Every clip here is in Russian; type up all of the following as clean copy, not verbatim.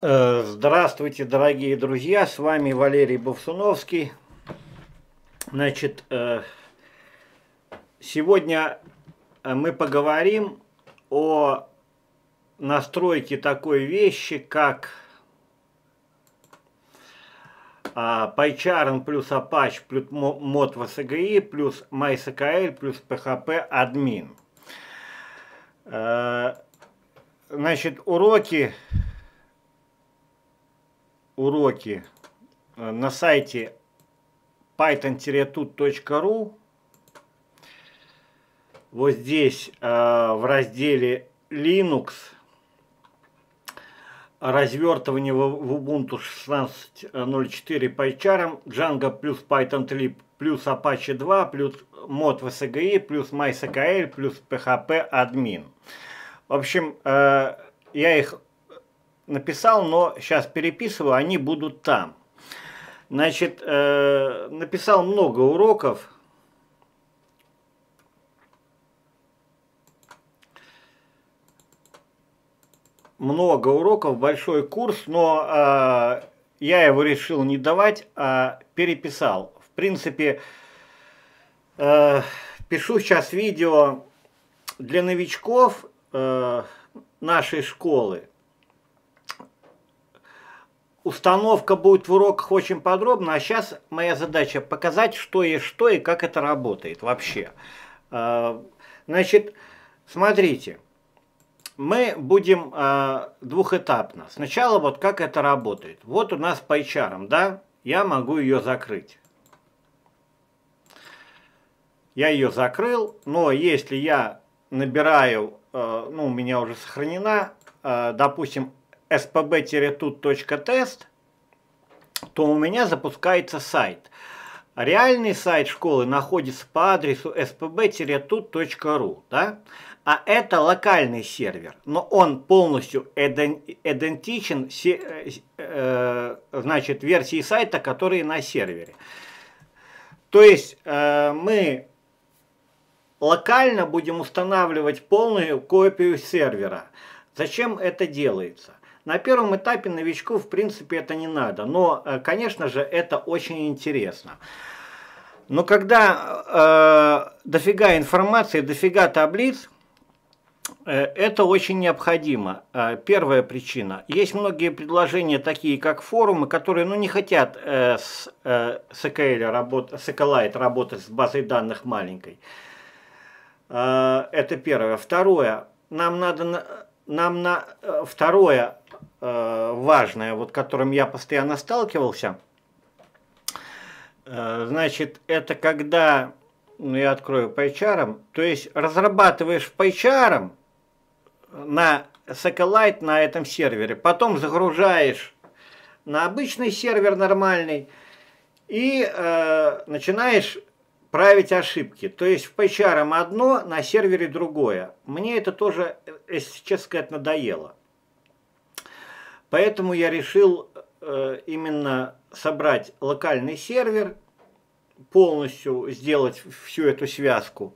Здравствуйте, дорогие друзья, с вами Валерий Бовсуновский. Значит, сегодня мы поговорим о настройке такой вещи, как PyCharm плюс Apache плюс ModVSGI плюс MySQL плюс PHP admin. Значит, уроки на сайте python-tut.ru. Вот здесь в разделе Linux развертывание в Ubuntu 16.04 PyCharm, Django плюс PythonTlib плюс Apache 2 плюс ModVSGI плюс MySQL плюс PHP admin. В общем, я их написал, но сейчас переписываю, они будут там. Значит, написал много уроков. Много уроков, большой курс, но я его решил не давать, а переписал. В принципе, пишу сейчас видео для новичков нашей школы. Установка будет в уроках очень подробно, а сейчас моя задача показать, что есть что и как это работает вообще. Значит, смотрите, мы будем двухэтапно. Сначала вот как это работает. Вот у нас PyCharm, да, я могу ее закрыть. Я ее закрыл, но если я набираю, ну, у меня уже сохранена, допустим, spb-tut.test, то у меня запускается сайт. Реальный сайт школы находится по адресу spb-tut.ru, да? А это локальный сервер, но он полностью идентичен, значит, версии сайта, которые на сервере. То есть мы локально будем устанавливать полную копию сервера. Зачем это делается? На первом этапе новичку, в принципе, это не надо, но, конечно же, это очень интересно. Но когда дофига информации, дофига таблиц, это очень необходимо. Первая причина. Есть многие предложения, такие как форумы, которые не хотят с SQLite работать с базой данных маленькой. Это первое. Второе. Второе важное, вот которым я постоянно сталкивался, значит, это когда, я открою PyCharm, то есть разрабатываешь в PyCharm на SQLite на этом сервере, потом загружаешь на обычный сервер нормальный и начинаешь править ошибки. То есть в PyCharm одно, на сервере другое. Мне это тоже, если честно сказать, надоело. Поэтому я решил именно собрать локальный сервер, полностью сделать всю эту связку.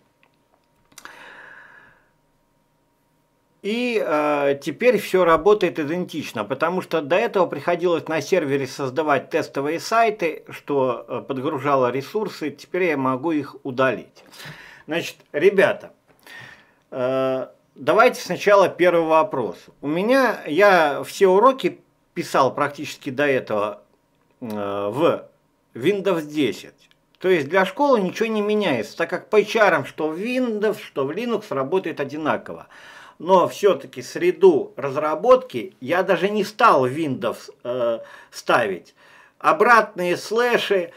И теперь все работает идентично, потому что до этого приходилось на сервере создавать тестовые сайты, что подгружало ресурсы, теперь я могу их удалить. Значит, ребята, давайте сначала первый вопрос. Я все уроки писал практически до этого в Windows 10. То есть для школы ничего не меняется, так как PyCharm что в Windows, что в Linux работает одинаково. Но все-таки среду разработки я даже не стал Windows ставить. Обратные слэши.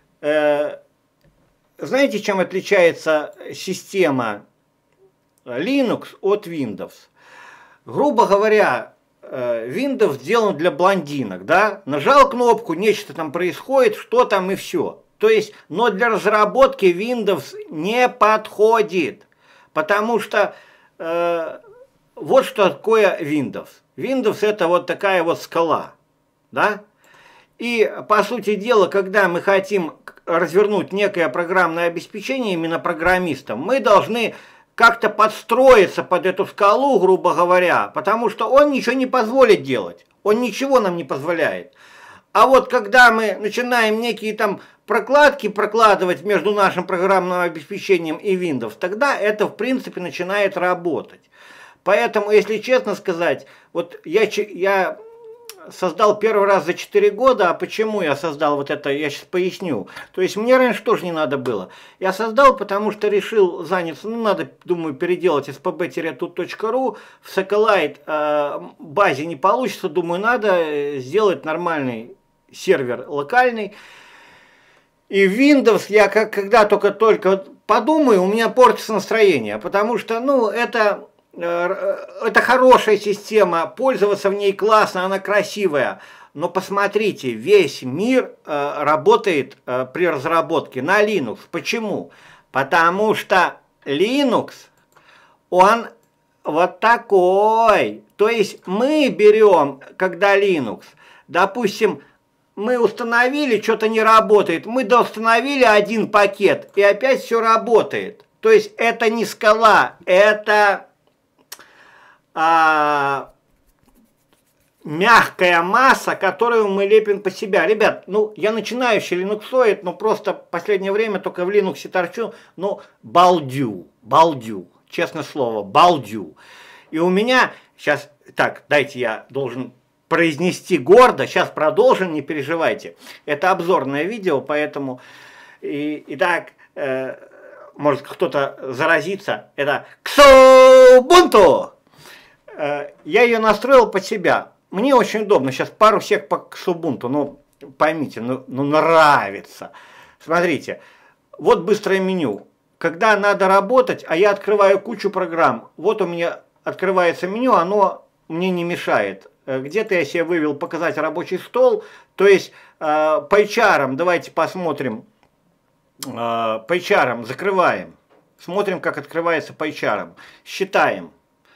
Знаете, чем отличается система Linux от Windows? Грубо говоря, Windows сделан для блондинок, да? Нажал кнопку, нечто там происходит, что там и все. То есть, но для разработки Windows не подходит, потому что вот что такое Windows. Windows это вот такая вот скала, да? И по сути дела, когда мы хотим развернуть некое программное обеспечение именно программистам, мы должны как-то подстроиться под эту скалу, грубо говоря, потому что он ничего не позволит делать. Он ничего нам не позволяет. А вот когда мы начинаем некие там прокладки прокладывать между нашим программным обеспечением и Windows, тогда это в принципе начинает работать. Поэтому, если честно сказать, вот я создал первый раз за 4 года, а почему я создал вот это, я сейчас поясню. То есть мне раньше тоже не надо было. Я создал, потому что решил заняться, ну надо, думаю, переделать spb-tut.ru, в Satellite базе не получится, думаю, надо сделать нормальный сервер локальный. И Windows я когда только подумаю, у меня портится настроение, потому что, ну, это хорошая система, пользоваться в ней классно, она красивая. Но посмотрите, весь мир работает при разработке на Linux. Почему? Потому что Linux, он вот такой. То есть мы берем, когда Linux, допустим, мы установили, что-то не работает, мы доустановили один пакет, и опять все работает. То есть это не скала, это мягкая масса, которую мы лепим по себя. Ребят, ну, я начинающий линуксоид, но просто в последнее время только в Linux торчу, ну, балдю, честное слово, балдю. И у меня, сейчас, так, дайте я должен произнести гордо, сейчас продолжим, не переживайте. Это обзорное видео, поэтому, итак, может кто-то заразится, это Xubuntu. Я ее настроил под себя. Мне очень удобно. Сейчас пару сек по Xubuntu. Ну, поймите, ну нравится. Смотрите, вот быстрое меню. Когда надо работать, а я открываю кучу программ. Вот у меня открывается меню, оно мне не мешает. Где-то я себе вывел показать рабочий стол. То есть пайчаром, давайте посмотрим. Пайчаром закрываем. Смотрим, как открывается пайчаром. Считаем.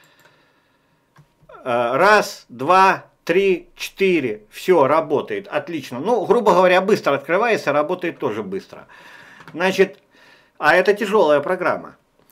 Раз, два, 3, 4. Все, работает. Отлично. Ну, грубо говоря, быстро открывается, работает тоже быстро. Значит, а это тяжелая программа.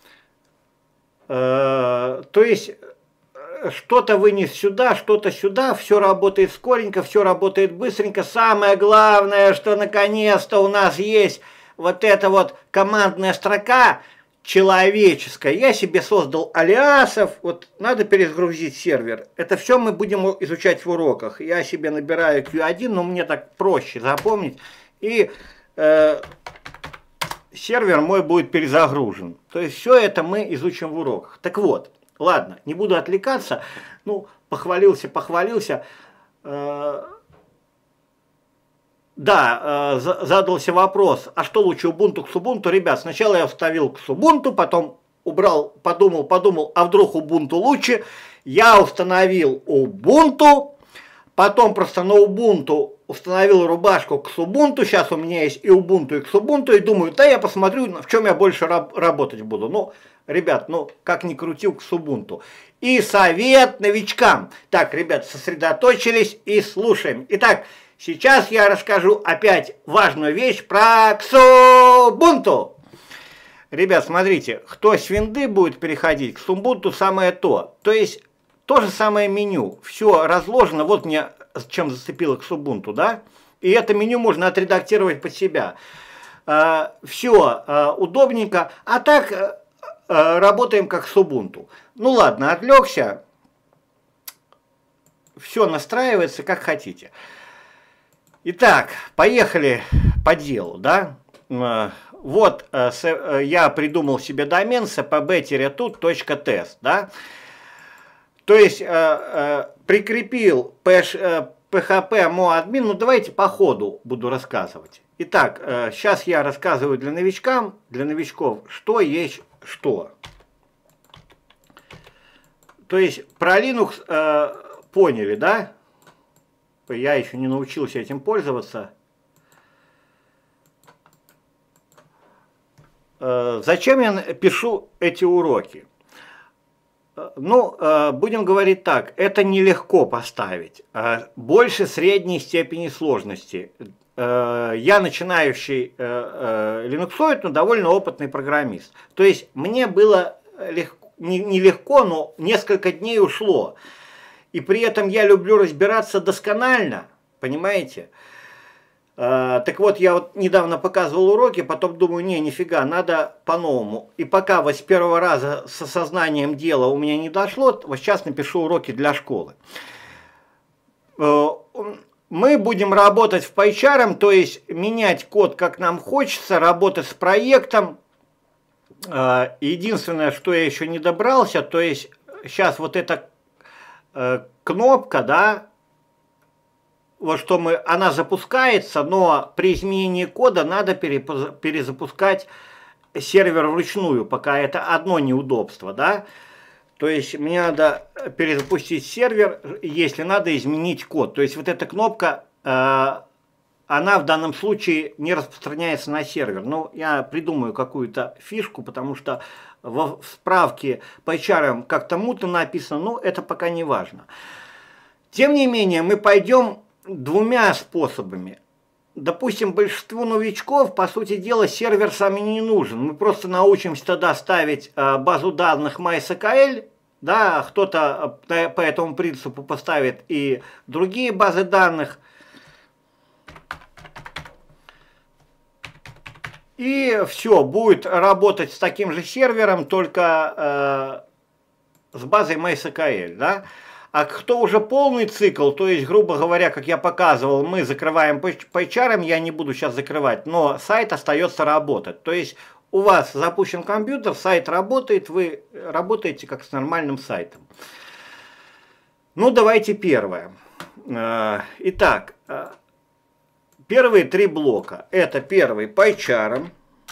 То есть, что-то вынес сюда, что-то сюда, все работает скоренько, все работает быстренько. Самое главное, что наконец-то у нас есть вот эта вот командная строка человеческая. Я себе создал алиасов, вот надо перезагрузить сервер. Это все мы будем изучать в уроках. Я себе набираю Q1, но мне так проще запомнить. И сервер мой будет перезагружен. То есть все это мы изучим в уроках. Так вот, ладно, не буду отвлекаться. Ну, похвалился. Да, задался вопрос, а что лучше Ubuntu, Xubuntu? Ребят, сначала я вставил Xubuntu, потом убрал, подумал, а вдруг Ubuntu лучше? Я установил Ubuntu, потом просто на Ubuntu установил рубашку к Xubuntu, сейчас у меня есть и Ubuntu, и Xubuntu, и думаю, да, я посмотрю, в чем я больше работать буду. Ну, ребят, ну, как ни крути, к Xubuntu. И совет новичкам. Так, ребят, сосредоточились и слушаем. Итак, сейчас я расскажу опять важную вещь про Xubuntu. Ребят, смотрите, кто с винды будет переходить, к Xubuntu самое то. То есть, то же самое меню. Все разложено, вот мне чем зацепило к Xubuntu, да? И это меню можно отредактировать под себя. Все удобненько. А так работаем как Xubuntu. Ну ладно, отвлекся. Все настраивается как хотите. Итак, поехали по делу, да? Вот я придумал себе домен spb-tut.test, да? То есть прикрепил php-moadmin, ну давайте по ходу буду рассказывать. Итак, сейчас я рассказываю для новичков, что есть что. То есть про Linux поняли, да? Я еще не научился этим пользоваться. Зачем я пишу эти уроки? Ну, будем говорить так, это нелегко поставить. Больше средней степени сложности. Я начинающий линуксоид, но довольно опытный программист. То есть мне было нелегко, но несколько дней ушло. И при этом я люблю разбираться досконально, понимаете? Так вот, я вот недавно показывал уроки, потом думаю, нифига, надо по-новому. И пока вот с первого раза с осознанием дела у меня не дошло, вот сейчас напишу уроки для школы. Мы будем работать в PyCharm, то есть менять код, как нам хочется, работать с проектом. Единственное, что я еще не добрался, то есть сейчас вот эта кнопка, да, вот что она запускается, но при изменении кода надо перезапускать сервер вручную, пока это одно неудобство, да. То есть мне надо перезапустить сервер, если надо изменить код. То есть вот эта кнопка, она в данном случае не распространяется на сервер. Но я придумаю какую-то фишку, потому что в справке PyCharm как-то мутно написано, но это пока не важно. Тем не менее, мы пойдем двумя способами. Допустим, большинству новичков, по сути дела, сервер сам не нужен. Мы просто научимся тогда ставить базу данных MySQL, да, кто-то по этому принципу поставит и другие базы данных. И все, будет работать с таким же сервером, только с базой MySQL, да. А кто уже полный цикл, то есть, грубо говоря, как я показывал, мы закрываем PyCharm, я не буду сейчас закрывать, но сайт остается работать. То есть у вас запущен компьютер, сайт работает, вы работаете как с нормальным сайтом. Ну, давайте первое. Итак, первые три блока. Это первый PyCharm.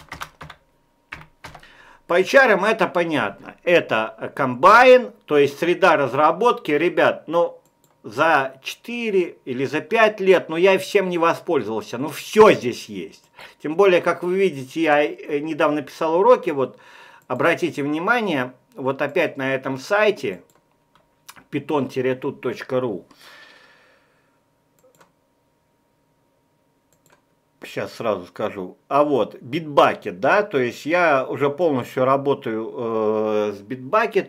PyCharm это понятно, это комбайн, то есть среда разработки. Ребят, ну за 4 или за 5 лет, ну я всем не воспользовался, ну все здесь есть. Тем более, как вы видите, я недавно писал уроки, вот обратите внимание, вот опять на этом сайте python-tut.ru. Сейчас сразу скажу. А вот Bitbucket, да, то есть я уже полностью работаю с Bitbucket.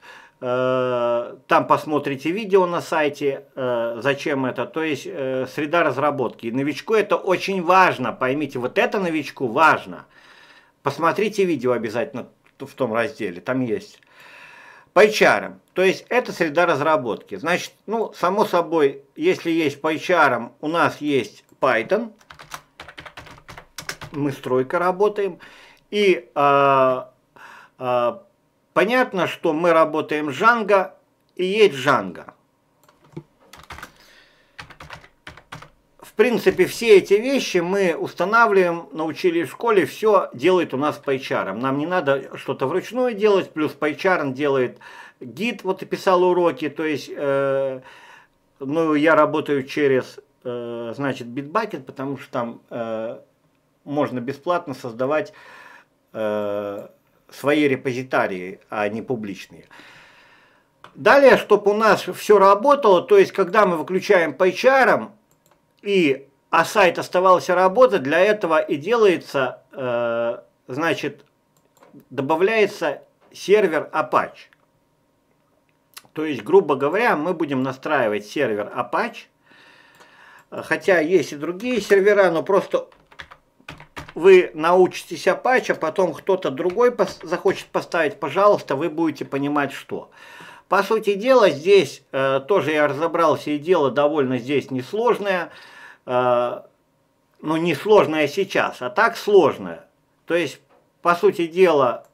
Там посмотрите видео на сайте, зачем это. То есть среда разработки. Новичку это очень важно, поймите, вот это новичку важно. Посмотрите видео обязательно в том разделе, там есть. PyCharm, то есть это среда разработки. Значит, ну, само собой, если есть PyCharm, у нас есть Python. Мы стройка работаем. И понятно, что мы работаем с Django, и есть Django. В принципе, все эти вещи мы устанавливаем, научили в школе, все делает у нас PyCharm. Нам не надо что-то вручную делать, плюс PyCharm делает гид, вот и писал уроки, то есть, ну, я работаю через, значит, Bitbucket, потому что там можно бесплатно создавать свои репозитарии, а не публичные. Далее, чтобы у нас все работало, то есть, когда мы выключаем PyCharm, а сайт оставался работать, для этого и делается, значит, добавляется сервер Apache. То есть, грубо говоря, мы будем настраивать сервер Apache, хотя есть и другие сервера, но просто вы научитесь Apache, а потом кто-то другой захочет поставить, пожалуйста, вы будете понимать, что. По сути дела, здесь тоже я разобрался, и дело довольно здесь несложное. Ну, не сложное сейчас, а так сложное. То есть, по сути дела,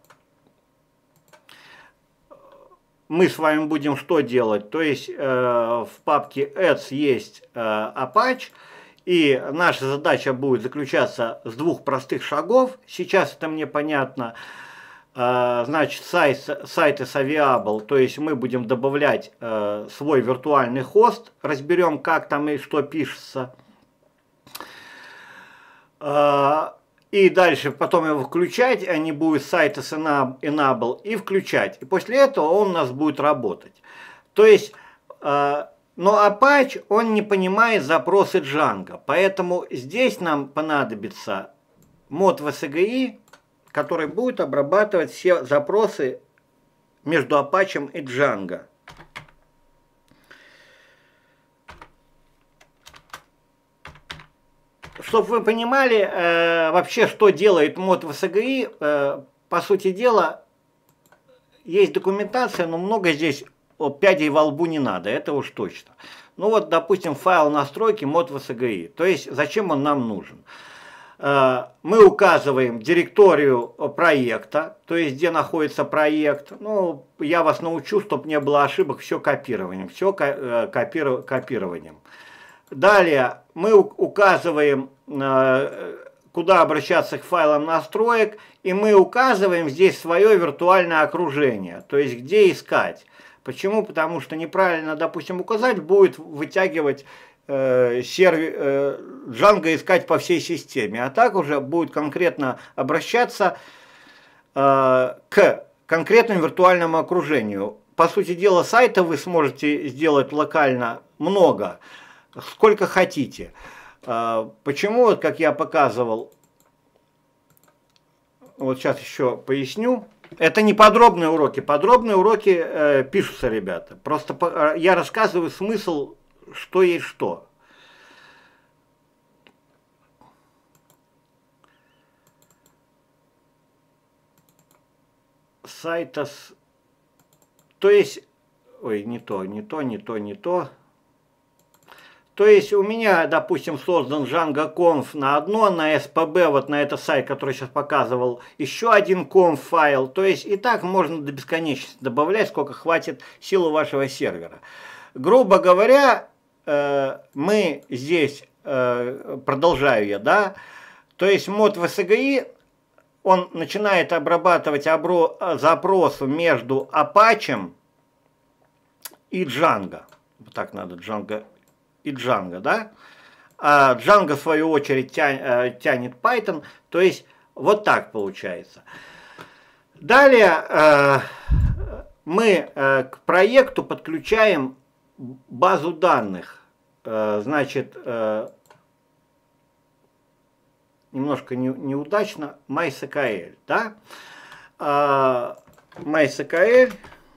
мы с вами будем что делать? То есть, в папке ads есть Apache, и наша задача будет заключаться с двух простых шагов. Сейчас это мне понятно. Значит, сайты с Aviable, то есть мы будем добавлять свой виртуальный хост, разберем, как там и что пишется. И дальше потом его включать, они будут сайты с enable и включать. И после этого он у нас будет работать. То есть, но Apache, он не понимает запросы Django. Поэтому здесь нам понадобится мод VSGI, который будет обрабатывать все запросы между Apache и Django. Чтобы вы понимали вообще, что делает мод VSGI, по сути дела, есть документация, но много здесь пядей во лбу не надо, это уж точно. Ну вот, допустим, файл настройки мод VSGI. То есть, зачем он нам нужен? Мы указываем директорию проекта, то есть, где находится проект. Ну, я вас научу, чтобы не было ошибок, все копированием. Все копированием. Далее мы указываем, куда обращаться к файлам настроек, и мы указываем здесь свое виртуальное окружение, то есть где искать. Почему? Потому что неправильно, допустим, указать будет вытягивать Django искать по всей системе, а так уже будет конкретно обращаться к конкретному виртуальному окружению. По сути дела, сайта вы сможете сделать локально много, сколько хотите. Почему, вот как я показывал, вот сейчас еще поясню. Это не подробные уроки пишутся, ребята. Просто я рассказываю смысл, что есть что. Сайтас. То есть, ой, не то. То есть у меня, допустим, создан Django.conf на одно, на SPB, вот на этот сайт, который сейчас показывал, еще один conf файл. То есть и так можно до бесконечности добавлять, сколько хватит силы вашего сервера. Грубо говоря, мы здесь, продолжаю я, да, то есть мод VSGI, он начинает обрабатывать запрос между Apache и Django. Вот так надо, Django и Django, да? А Django, в свою очередь, тянет Python, то есть вот так получается. Далее мы к проекту подключаем базу данных. Значит, немножко неудачно, MySQL, да? MySQL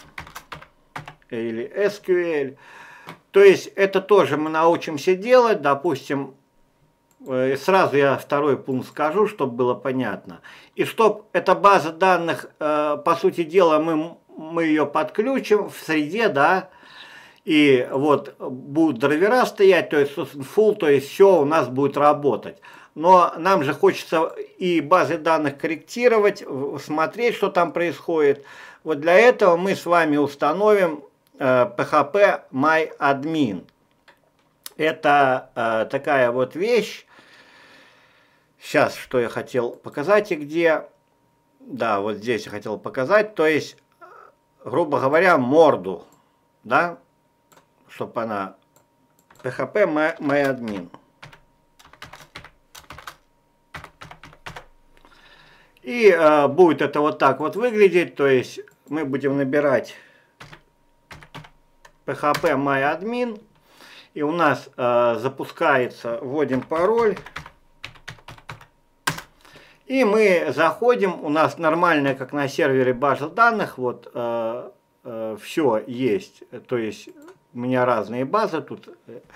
или SQL. То есть это тоже мы научимся делать, допустим, сразу я второй пункт скажу, чтобы было понятно. И чтобы эта база данных, по сути дела, мы ее подключим в среде, да, и вот будут драйвера стоять, то есть full, то есть все у нас будет работать. Но нам же хочется и базы данных корректировать, смотреть, что там происходит. Вот для этого мы с вами установим PHP MyAdmin. Это такая вот вещь. Сейчас, что я хотел показать и где. Да, вот здесь я хотел показать. То есть, грубо говоря, да, чтобы она PHP MyAdmin. И будет это вот так вот выглядеть. То есть, мы будем набирать PHP MyAdmin, и у нас запускается, вводим пароль, и мы заходим, у нас нормальная, как на сервере, база данных, вот все есть, то есть у меня разные базы тут,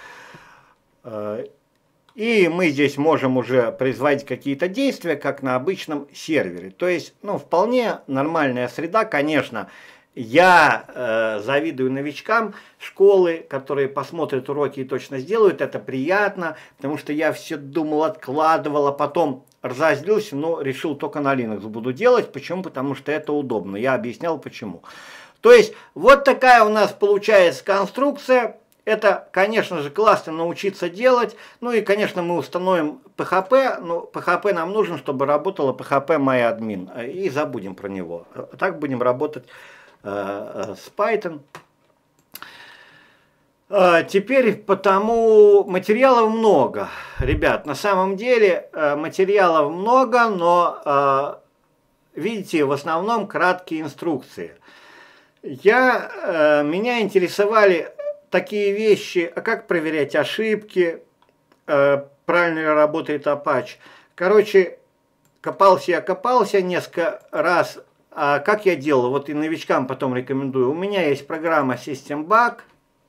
и мы здесь можем уже производить какие-то действия, как на обычном сервере, то есть, ну, вполне нормальная среда, конечно. Я завидую новичкам школы, которые посмотрят уроки и точно сделают. Это приятно, потому что я все думал, откладывал, а потом разозлился, но решил только на Linux буду делать. Почему? Потому что это удобно. Я объяснял почему. То есть вот такая у нас получается конструкция. Это, конечно же, классно научиться делать. Ну и, конечно, мы установим PHP. Но PHP нам нужен, чтобы работала PHP MyAdmin. И забудем про него. Так будем работать с Python. Теперь потому материалов много, ребят, на самом деле материалов много, но видите, в основном краткие инструкции. Меня интересовали такие вещи, а как проверять ошибки, правильно ли работает Apache. Короче, копался несколько раз, как я делал, вот и новичкам потом рекомендую. У меня есть программа SystemBug.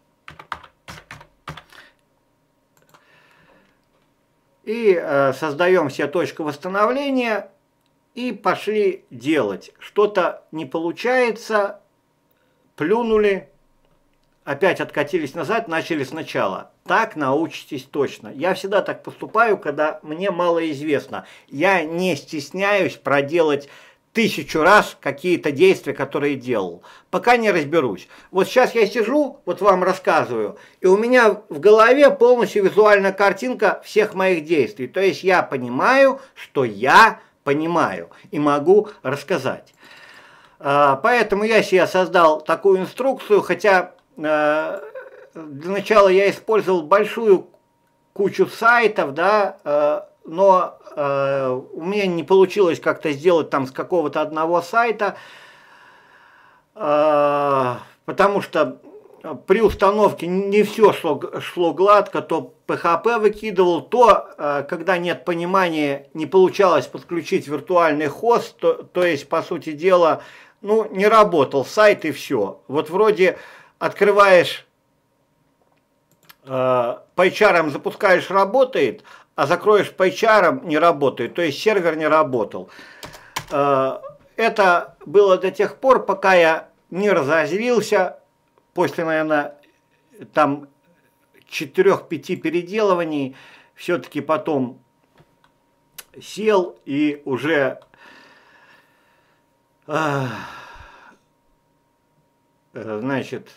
И создаем себе точку восстановления и пошли делать. Что-то не получается, плюнули, опять откатились назад, начали сначала. Так научитесь точно. Я всегда так поступаю, когда мне мало известно. Я не стесняюсь проделать 1000 раз какие-то действия, которые делал, пока не разберусь. Вот сейчас я сижу, вот вам рассказываю, и у меня в голове полностью визуальная картинка всех моих действий. То есть я понимаю, что я понимаю и могу рассказать. Поэтому я себе создал такую инструкцию, хотя для начала я использовал большую кучу сайтов, да, но у меня не получилось как-то сделать там с какого-то одного сайта, потому что при установке не все шло гладко, то PHP выкидывал, то, когда нет понимания, не получалось подключить виртуальный хост, то есть, по сути дела, ну, не работал сайт и все. Вот вроде открываешь, PyCharm запускаешь, работает, а закроешь PyCharm, не работает, то есть сервер не работал. Это было до тех пор, пока я не разозлился, после, наверное, там 4-5 переделываний, все-таки потом сел и уже значит,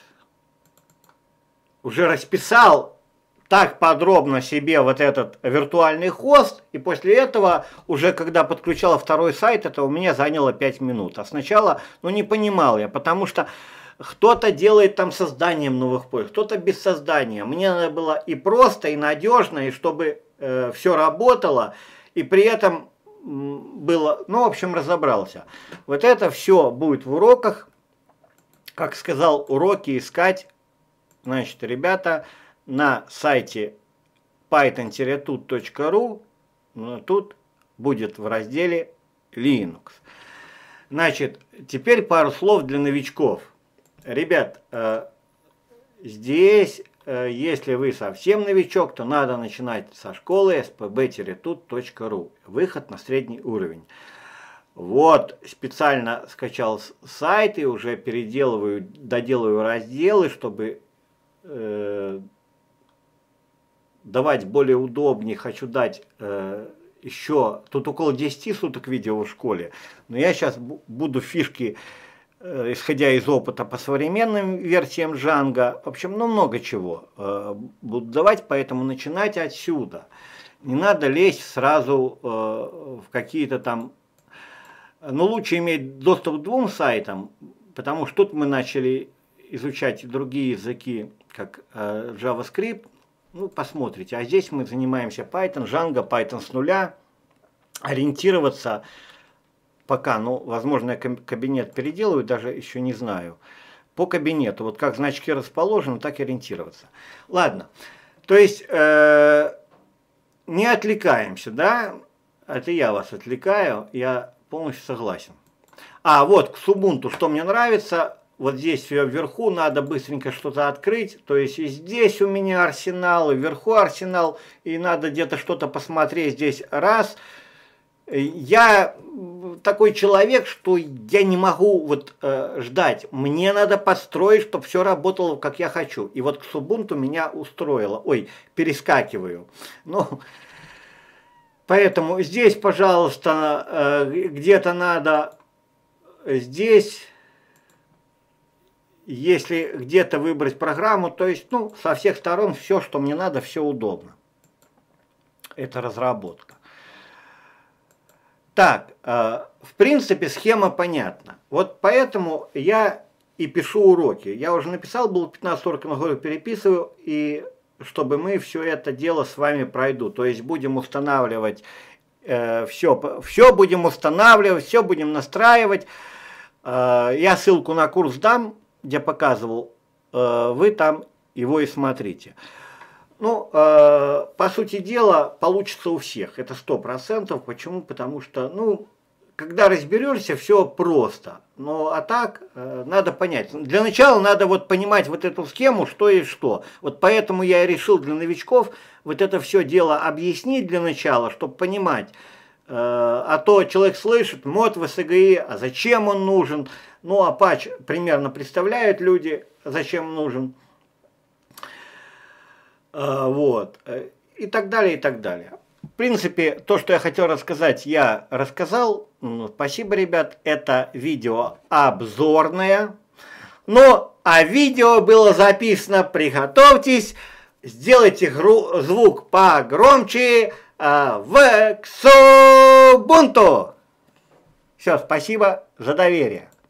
уже расписал так подробно себе вот этот виртуальный хост, и после этого, уже когда подключал второй сайт, это у меня заняло 5 минут. А сначала, ну, не понимал я, потому что кто-то делает там созданием новых полей, кто-то без создания. Мне надо было и просто, и надежно, и чтобы все работало, и при этом было, ну, в общем, разобрался. Вот это все будет в уроках. Как сказал, уроки искать, значит, ребята, на сайте python-tut.ru, тут будет в разделе Linux. Значит, теперь пару слов для новичков. Ребят, здесь, если вы совсем новичок, то надо начинать со школы spb-tut.ru. Выход на средний уровень. Вот, специально скачал сайт и уже переделываю, доделываю разделы, чтобы давать более удобнее. Хочу дать еще, тут около 10 суток видео в школе, но я сейчас буду фишки, исходя из опыта по современным версиям Django, в общем, ну много чего буду давать, поэтому начинать отсюда. Не надо лезть сразу в какие-то там, но лучше иметь доступ к 2 сайтам, потому что тут мы начали изучать другие языки, как JavaScript, ну, посмотрите. А здесь мы занимаемся Python, Django, Python с нуля. Ориентироваться пока, ну, возможно, я кабинет переделаю, даже еще не знаю. По кабинету, вот как значки расположены, так и ориентироваться. Ладно, то есть не отвлекаемся, да? Это я вас отвлекаю, я полностью согласен. А вот к Ubuntu, что мне нравится, вот здесь вверху надо быстренько что-то открыть, то есть и здесь у меня арсенал, и вверху арсенал, и надо где-то что-то посмотреть здесь раз. Я такой человек, что я не могу вот ждать, мне надо построить, чтобы все работало, как я хочу. И вот к Ubuntu меня устроило, ой, перескакиваю. Ну, поэтому здесь, пожалуйста, где-то надо, здесь... Если где-то выбрать программу, то есть, ну, со всех сторон все, что мне надо, все удобно. Это разработка. Так, в принципе, схема понятна. Вот поэтому я и пишу уроки. Я уже написал, было 15 уроков, на говорю, переписываю, и чтобы мы все это дело с вами пройду. То есть будем устанавливать все будем устанавливать, все будем настраивать. Я ссылку на курс дам, где показывал, вы там его и смотрите. Ну, по сути дела, получится у всех, это 100%. Почему? Потому что, ну, когда разберешься, все просто. Ну, а так, надо понять. Для начала надо вот понимать вот эту схему, что и что. Вот поэтому я и решил для новичков вот это все дело объяснить для начала, чтобы понимать. А то человек слышит, мод ВСГИ, а зачем он нужен? Ну, а патч примерно представляют люди, зачем нужен. Вот. И так далее, и так далее. В принципе, то, что я хотел рассказать, я рассказал. Спасибо, ребят. Это видео обзорное. Но, а видео было записано, приготовьтесь, сделайте звук погромче в Xubuntu. Все, спасибо за доверие.